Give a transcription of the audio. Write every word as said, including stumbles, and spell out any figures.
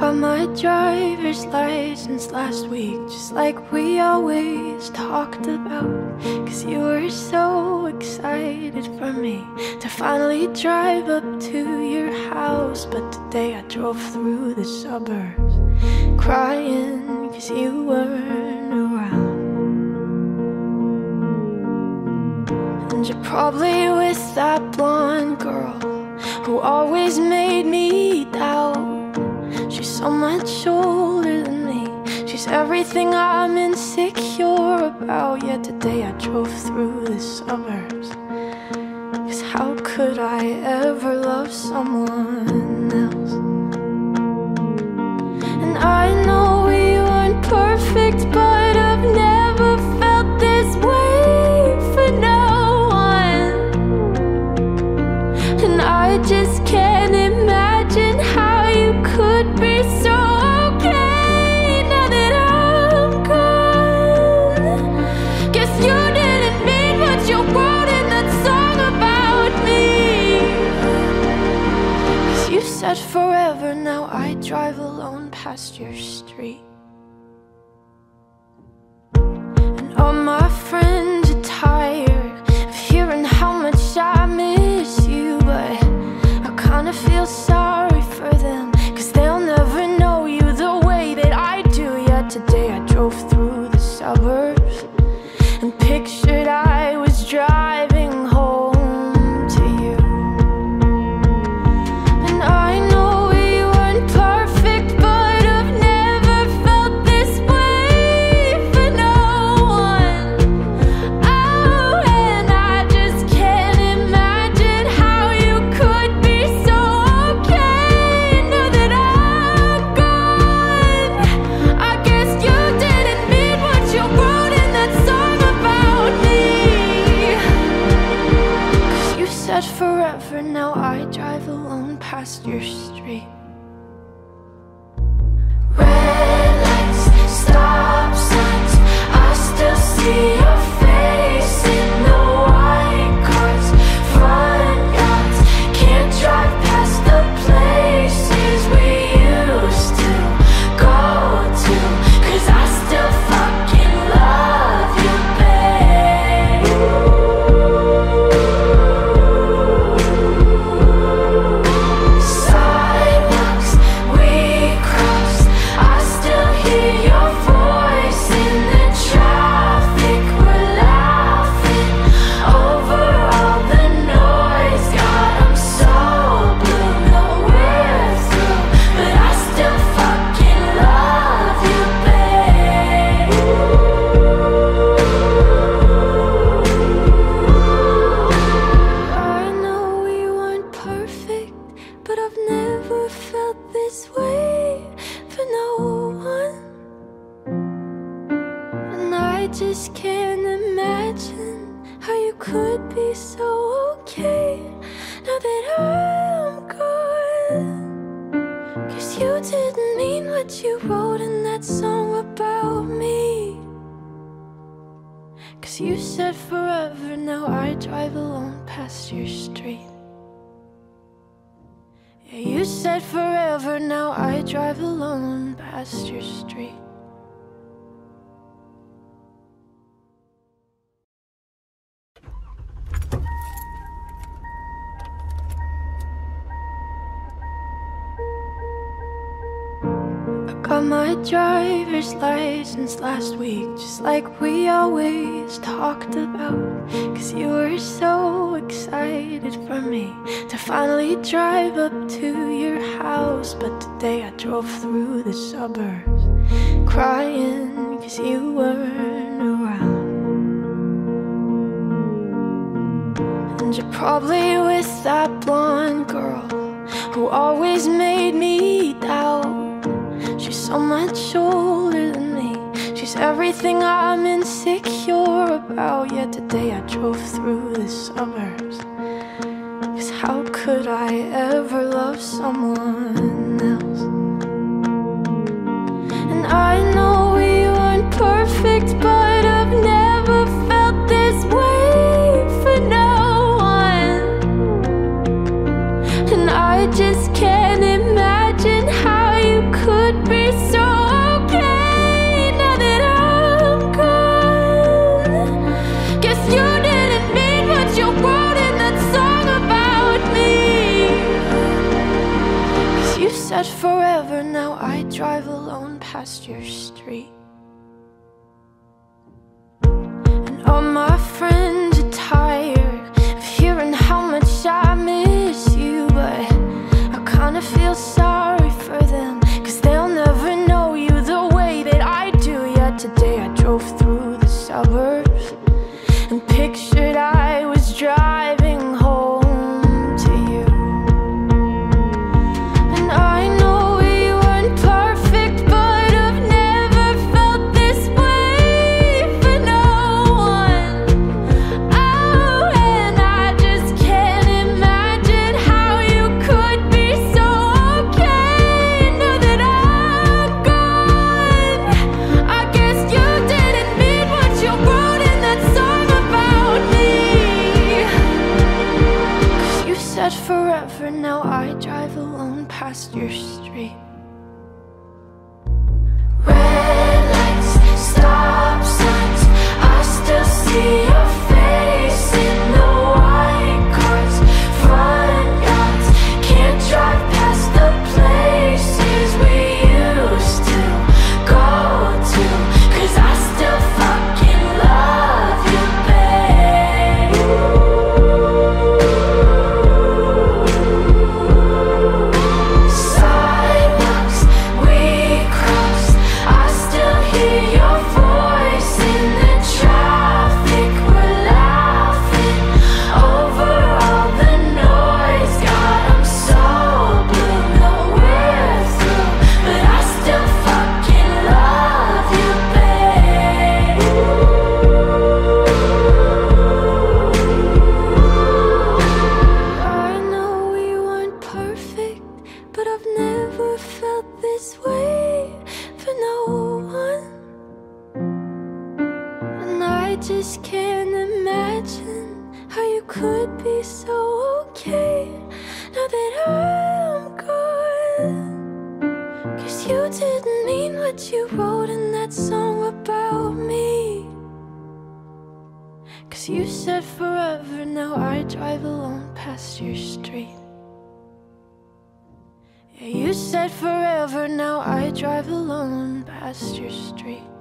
got my driver's license last week, just like we always talked about. Cause you were so excited for me to finally drive up to your house. But today I drove through the suburbs crying cause you weren't around. And you're probably with that blonde girl who always made me doubt. She's so much older than me, she's everything I'm insecure about. Yet today I drove through the suburbs, cause how could I ever love someone else? And I know we weren't perfect, but I've never felt this way for no one. And I just can't imagine how you could be so okay now that I'm gone. Guess you didn't mean what you wrote in that song about me. Cause you said forever, now I drive alone past your street. And all my friends are tired of hearing how much I miss you, but I kinda feel sorry for them, cause they'll never know you the way that I do. Yet today I drove through the suburbs and pictured I was driving home to you. And I know we weren't perfect, but I've never felt this way for no one. Oh, and I just can't imagine how you could be so okay now that I'm gone. I guess you didn't mean what you wrote in that song about me. Cause you said forever, now I drive alone past your street. Red lights, stop signs, I still see your face in the white cars, front yards. Can't drive past the places we used to go to, cause I still fucking love you, babe. Sidewalks we crossed, I still hear your voice in the traffic. We're laughing over all the noise. God, I'm so blue, no we're through, but I still fucking love you, babe. I know we weren't perfect, but I've never felt this way for no one. And I just can't imagine how you could be so okay now that I'm gone. Cause you didn't mean what you wrote in that song about me. Cause you said forever, now I drive alone past your street. Yeah, you said forever, now I drive alone past your street. I got my driver's license last week, just like we always talked about. Cause you were so excited for me to finally drive up to your house. But today I drove through the suburbs crying cause you weren't around. And you're probably with that blonde girl who always made me doubt. She's so much older than me, she's everything I'm insecure about. Yet today I drove through the suburbs, cause how could I ever love someone else? And I know we weren't perfect, but I've never felt this way for no one. And I just can't imagine how you could said forever, now I drive alone past your street. And all my friends are tired of hearing how much I miss you, but I kinda feel sorry for them, 'cause they'll never know you the way that I do. Yet today I drove through the suburbs and pictured I was driving home to you. And I know we weren't perfect, but I've never felt this way for no one. Oh, and I just can't imagine how you could be so okay now that I'm gone. I guess you didn't mean what you wrote in that song about me. 'Cause you said forever, now I drive alone past your street. Red lights, stop signs, I still see your face in the white cars, front yards. Can't drive past the places we used to go to, 'cause I still fucking love you, babe. Sidewalks we crossed, I still hear your voice in the traffic. We're laughing over all the noise. God, I'm so blue, no we're through, but I still fucking love you, babe. I know we weren't perfect, but I've never felt this way for no one. And I just can't imagine how you could be so okay now that I'm gone. 'Cause you didn't mean what you wrote in that song about me. 'Cause you said forever, now I drive alone past your street. Yeah, you said forever, now I drive alone past your street.